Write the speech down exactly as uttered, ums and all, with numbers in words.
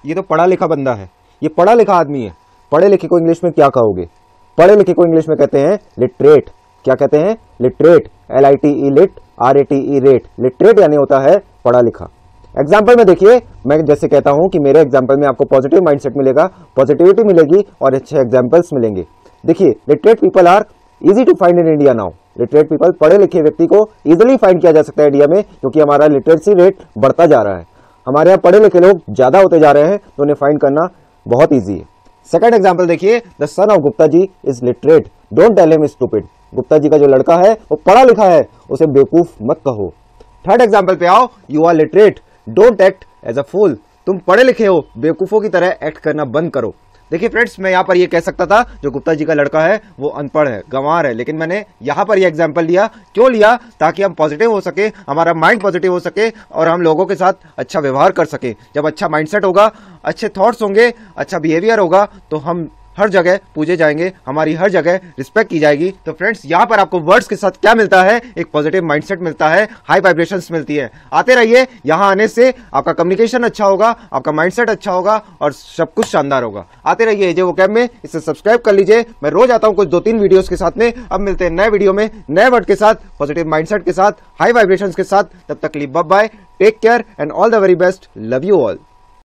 ये तो पढ़ा लिखा बंदा है, ये पढ़ा लिखा आदमी है। पढ़े लिखे को इंग्लिश में क्या कहोगे? पढ़े लिखे को इंग्लिश में कहते हैं लिटरेट। क्या कहते हैं? Literate. L I T E lit, R A T E rate. Literate यानी होता है पढ़ा लिखा। एग्जाम्पल में देखिए, मैं जैसे कहता हूं कि मेरे एग्जाम्पल में आपको पॉजिटिव माइंडसेट मिलेगा, पॉजिटिविटी मिलेगी और अच्छे एग्जाम्पल्स मिलेंगे। देखिए, literate people are easy to find in India now. Literate people, पढ़े लिखे व्यक्ति को इजिली फाइंड किया जा सकता है इंडिया में, क्योंकि हमारा लिटरेसी रेट बढ़ता जा रहा है। हमारे यहाँ पढ़े लिखे लोग ज्यादा होते जा रहे हैं, तो उन्हें फाइंड करना बहुत ईजी है। सेकंड एग्जाम्पल देखिए, the son of Gupta ji is literate, don't tell him stupid. Gupta ji का जो लड़का है वो पढ़ा लिखा है, उसे बेवकूफ मत कहो। थर्ड एग्जाम्पल पे आओ, you are literate, don't act as a fool. तुम पढ़े लिखे हो, बेवकूफों की तरह एक्ट करना बंद करो। देखिए फ्रेंड्स, मैं यहाँ पर ये कह सकता था जो गुप्ता जी का लड़का है वो अनपढ़ है, गंवार है, लेकिन मैंने यहाँ पर ये एग्जाम्पल लिया। क्यों लिया? ताकि हम पॉजिटिव हो सके, हमारा माइंड पॉजिटिव हो सके और हम लोगों के साथ अच्छा व्यवहार कर सके। जब अच्छा माइंडसेट होगा, अच्छे थॉट्स होंगे, अच्छा बिहेवियर होगा, तो हम हर जगह पूजे जाएंगे, हमारी हर जगह रिस्पेक्ट की जाएगी। तो फ्रेंड्स, यहाँ पर आपको वर्ड्स के साथ क्या मिलता है? एक पॉजिटिव माइंडसेट मिलता है, हाई वाइब्रेशंस मिलती है। आते रहिए, यहाँ आने से आपका कम्युनिकेशन अच्छा होगा, आपका माइंडसेट अच्छा होगा और सब कुछ शानदार होगा। आते रहिए एजे वोकैब में, इसे सब्सक्राइब कर लीजिए। मैं रोज आता हूँ कुछ दो तीन वीडियोस के साथ में। अब मिलते हैं नए वीडियो में, नए वर्ड के साथ, पॉजिटिव माइंडसेट के साथ, हाई वाइब्रेशंस के साथ। तब तक के लिए bye bye, take care and all the very best. Love you all.